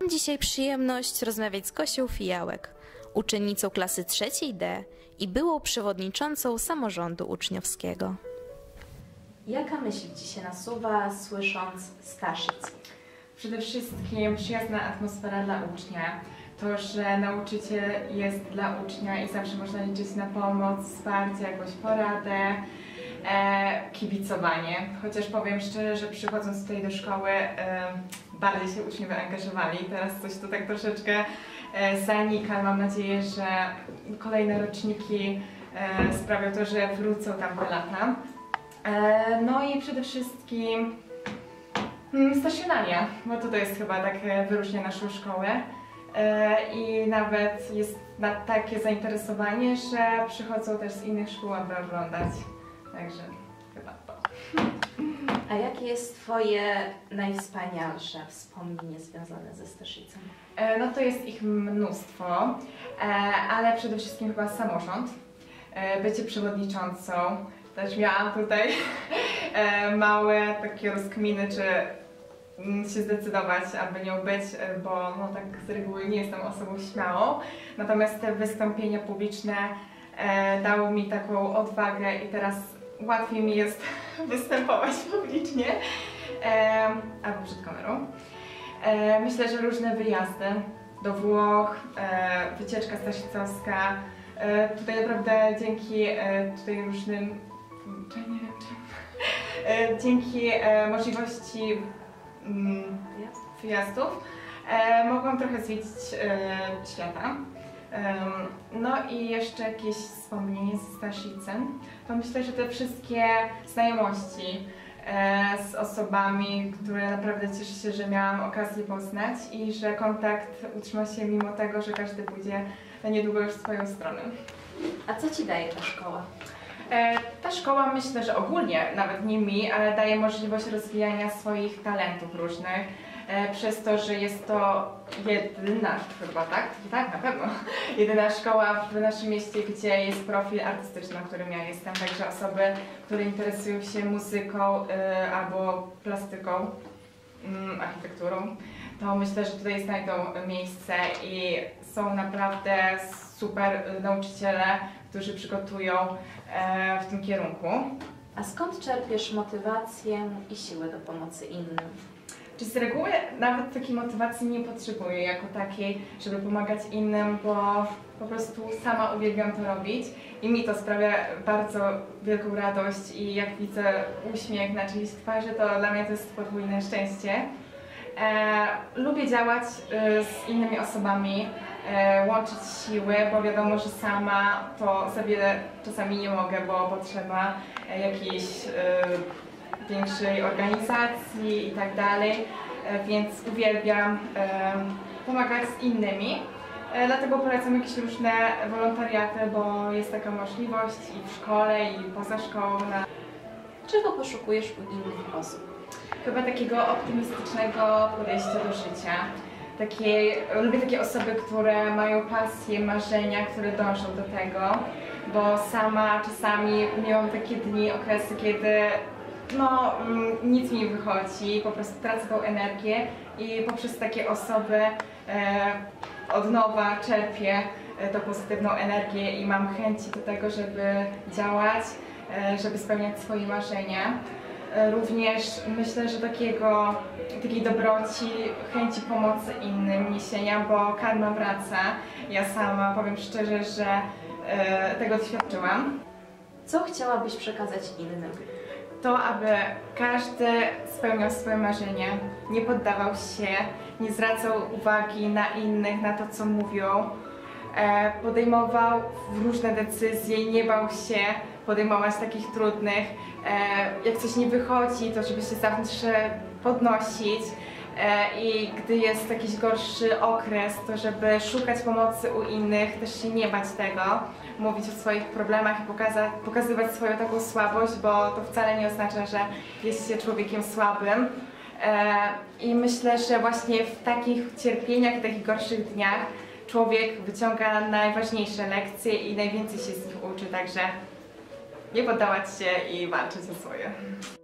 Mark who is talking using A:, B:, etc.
A: Mam dzisiaj przyjemność rozmawiać z Gosią Fijałek, uczennicą klasy 3 D i byłą przewodniczącą samorządu uczniowskiego. Jaka myśl Ci się nasuwa, słysząc Staszic?
B: Przede wszystkim przyjazna atmosfera dla ucznia. To, że nauczyciel jest dla ucznia i zawsze można liczyć na pomoc, wsparcie, jakąś poradę, kibicowanie. Chociaż powiem szczerze, że przychodząc tutaj do szkoły bardziej się uczniowie angażowali. Teraz coś tu tak troszeczkę zanika. Mam nadzieję, że kolejne roczniki sprawią to, że wrócą tam te lata. No i przede wszystkim stacjonaria, bo to jest chyba tak wyróżnia naszą szkołę i nawet jest na takie zainteresowanie, że przychodzą też z innych szkół, aby oglądać, także chyba to.
A: A jakie jest Twoje najwspanialsze wspomnienie związane ze Staszicem?
B: No to jest ich mnóstwo, ale przede wszystkim chyba samorząd, bycie przewodniczącą. Też miałam tutaj małe takie rozkminy, czy się zdecydować, aby nią być, bo no tak z reguły nie jestem osobą śmiałą. Natomiast te wystąpienia publiczne dały mi taką odwagę i teraz łatwiej mi jest występować publicznie albo przed kamerą. Myślę, że różne wyjazdy do Włoch, wycieczka staszicowska. Tutaj naprawdę dzięki tutaj różnym, nie wiem czemu, dzięki możliwości wyjazdów mogłam trochę zwiedzić świata. No i jeszcze jakieś wspomnienie ze Staszicem. To myślę, że te wszystkie znajomości z osobami, które naprawdę cieszę się, że miałam okazję poznać i że kontakt utrzyma się mimo tego, że każdy pójdzie na niedługo już w swoją stronę.
A: A co Ci daje ta szkoła?
B: Ta szkoła, myślę, że ogólnie, nawet nie mi, ale daje możliwość rozwijania swoich talentów różnych, przez to, że jest to jedyna, chyba tak? Tak, na pewno. Jedyna szkoła w naszym mieście, gdzie jest profil artystyczny, na którym ja jestem. Także osoby, które interesują się muzyką albo plastyką, architekturą, to myślę, że tutaj znajdą miejsce i są naprawdę super nauczyciele, którzy przygotują w tym kierunku.
A: A skąd czerpiesz motywację i siłę do pomocy innym?
B: Z reguły nawet takiej motywacji nie potrzebuję jako takiej, żeby pomagać innym, bo po prostu sama uwielbiam to robić i mi to sprawia bardzo wielką radość i jak widzę uśmiech na czyjejś twarzy, to dla mnie to jest podwójne szczęście. Lubię działać z innymi osobami, łączyć siły, bo wiadomo, że sama to za wiele czasami nie mogę, bo potrzeba jakiejś większej organizacji i tak dalej, więc uwielbiam pomagać z innymi. Dlatego polecam jakieś różne wolontariaty, bo jest taka możliwość i w szkole, i poza szkołą.
A: Czego poszukujesz u innych osób?
B: Chyba takiego optymistycznego podejścia do życia. Lubię takie osoby, które mają pasję, marzenia, które dążą do tego, bo sama czasami miałam takie dni, okresy, kiedy no, nic mi nie wychodzi, po prostu tracę tą energię i poprzez takie osoby od nowa czerpię tą pozytywną energię i mam chęci do tego, żeby działać, żeby spełniać swoje marzenia. Również myślę, że takiej dobroci, chęci pomocy innym, niesienia, bo karma wraca. Ja sama powiem szczerze, że tego doświadczyłam.
A: Co chciałabyś przekazać innym?
B: To, aby każdy spełniał swoje marzenia, nie poddawał się, nie zwracał uwagi na innych, na to, co mówią, podejmował różne decyzje, nie bał się podejmować takich trudnych. Jak coś nie wychodzi, to żeby się zawsze podnosić i gdy jest jakiś gorszy okres, to żeby szukać pomocy u innych, też się nie bać tego, mówić o swoich problemach i pokazywać swoją taką słabość, bo to wcale nie oznacza, że jest się człowiekiem słabym. I myślę, że właśnie w takich cierpieniach, w takich gorszych dniach człowiek wyciąga najważniejsze lekcje i najwięcej się z nich uczy, także nie poddawać się i walczyć o swoje.